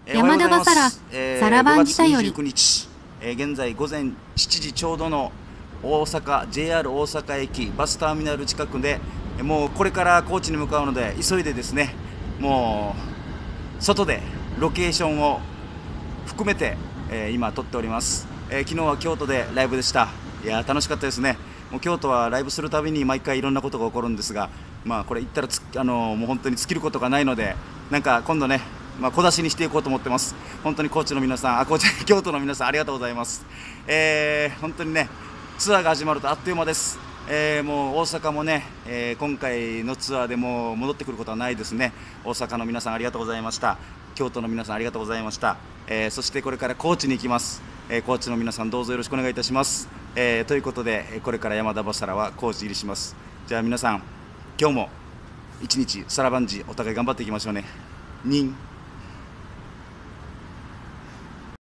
山田バサラ、サラバン自体より 5月29日、現在午前7時ちょうどの大阪 JR 大阪駅バスターミナル近くで、もうこれから高知に向かうので急いでですね、もう外でロケーションを含めて、今撮っております。昨日は京都でライブでした。いや楽しかったですね。もう京都はライブするたびに毎回いろんなことが起こるんですが、これ行ったらもう本当に尽きることがないので、なんか今度ね、小出しにしていこうと思ってます。本当に高知の皆さん、京都の皆さんありがとうございます。本当にね、ツアーが始まるとあっという間です。もう大阪もね、今回のツアーでもう戻ってくることはないですね。大阪の皆さんありがとうございました。京都の皆さんありがとうございました。そしてこれから高知に行きます。高知の皆さんどうぞよろしくお願いいたします。ということでこれから山田バサラは高知入りします。じゃあ皆さん今日も一日サラバンジお互い頑張っていきましょうね。にん